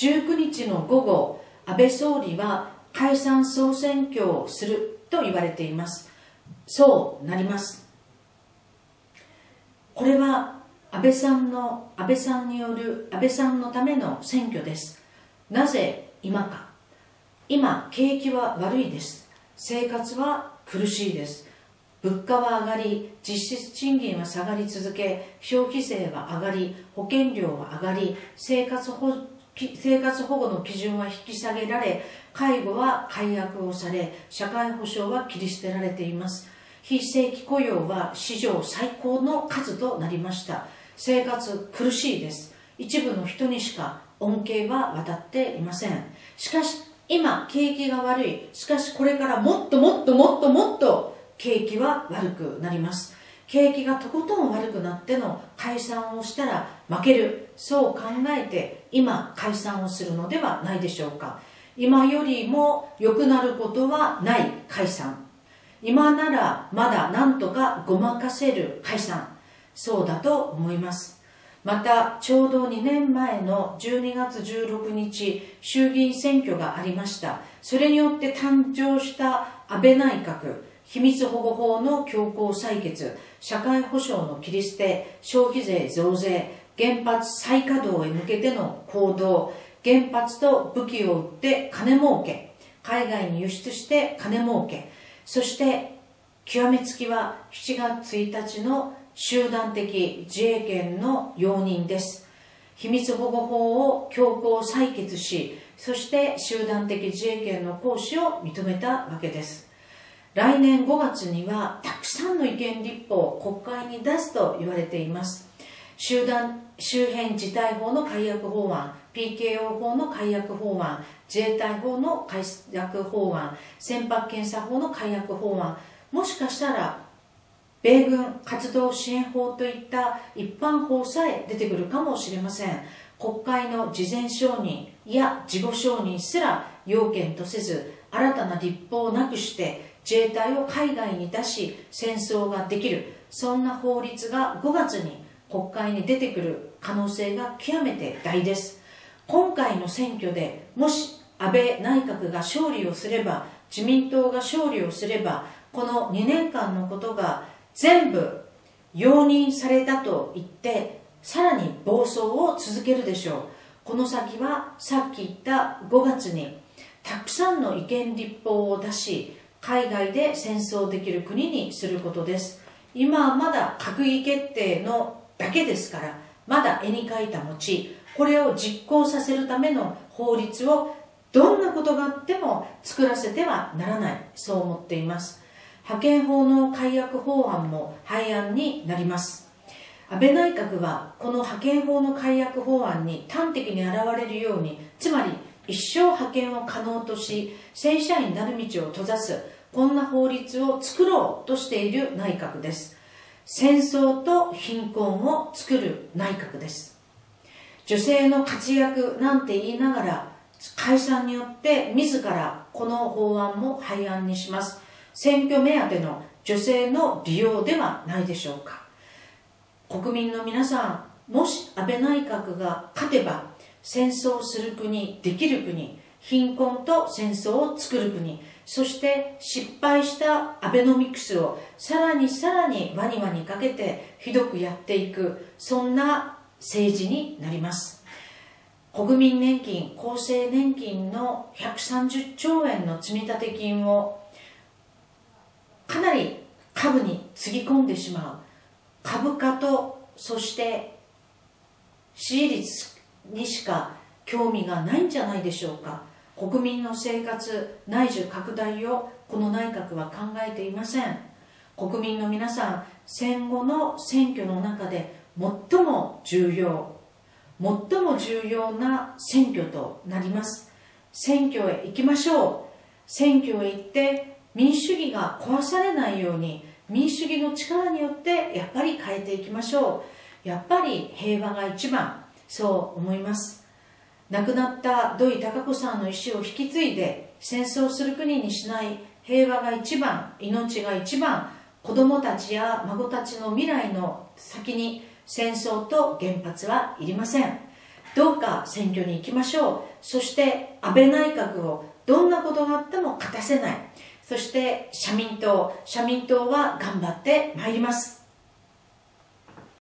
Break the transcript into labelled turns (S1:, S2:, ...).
S1: 19日の午後、安倍総理は解散総選挙をすると言われています。そうなります。これは安倍さんによる安倍さんのための選挙です。なぜ今か。今、景気は悪いです。生活は苦しいです。物価は上がり、実質賃金は下がり続け、消費税は上がり、保険料は上がり、生活保護の基準は引き下げられ、介護は解約をされ、社会保障は切り捨てられています。非正規雇用は史上最高の数となりました。生活苦しいです。一部の人にしか恩恵は渡っていません。しかし今景気が悪い。しかしこれからもっと景気は悪くなります。景気がとことん悪くなっての解散をしたら負ける。そう考えて今解散をするのではないでしょうか。今よりも良くなることはない解散。今ならまだなんとかごまかせる解散。そうだと思います。またちょうど2年前の12月16日衆議院選挙がありました。それによって誕生した安倍内閣、秘密保護法の強行採決、社会保障の切り捨て、消費税増税、原発再稼働へ向けての行動、原発と武器を売って金儲け、海外に輸出して金儲け、そして極めつきは7月1日の集団的自衛権の容認です。秘密保護法を強行採決し、そして集団的自衛権の行使を認めたわけです。来年5月にはたくさんの違憲立法を国会に出すと言われています。周辺事態法の改悪法案、PKO 法の改悪法案、自衛隊法の改悪法案、船舶検査法の改悪法案、もしかしたら米軍活動支援法といった一般法さえ出てくるかもしれません。国会の事前承認や事後承認すら要件とせず、新たな立法をなくして自衛隊を海外に出し戦争ができる、そんな法律が5月に国会に出てくる可能性が極めて大です。今回の選挙でもし安倍内閣が勝利をすれば、自民党が勝利をすれば、この2年間のことが全部容認されたと言ってさらに暴走を続けるでしょう。この先はさっき言った5月にたくさんの違憲立法を出し、海外で戦争できる国にすることです。今はまだ閣議決定のだけですから、まだ絵に描いた餅、これを実行させるための法律をどんなことがあっても作らせてはならない、そう思っています。派遣法の改悪法案も廃案になります。安倍内閣はこの派遣法の改悪法案に端的に現れるように、つまり一生派遣を可能とし正社員なる道を閉ざす、こんな法律を作ろうとしている内閣です。戦争と貧困を作る内閣です。女性の活躍なんて言いながら、解散によって自らこの法案も廃案にします。選挙目当ての女性の利用ではないでしょうか。国民の皆さん、もし安倍内閣が勝てば、戦争する国、できる国、貧困と戦争を作る国、そして失敗したアベノミクスをさらにワニワにかけてひどくやっていく、そんな政治になります。国民年金、厚生年金の130兆円の積立金をかなり株につぎ込んでしまう。株価とそして支持率にしか興味がないんじゃないでしょうか。国民の生活内需拡大をこの内閣は考えていません。国民の皆さん、戦後の選挙の中で最も重要な選挙となります。選挙へ行きましょう。選挙へ行って民主主義が壊されないように、民主主義の力によってやっぱり変えていきましょう。やっぱり平和が一番、そう思います。亡くなった土井孝子さんの意思を引き継いで、戦争する国にしない、平和が一番、命が一番、子供たちや孫たちの未来の先に戦争と原発はいりません。 どうか選挙に行きましょう。そして安倍内閣をどんなことがあっても勝たせない。そして社民党は頑張ってまいります。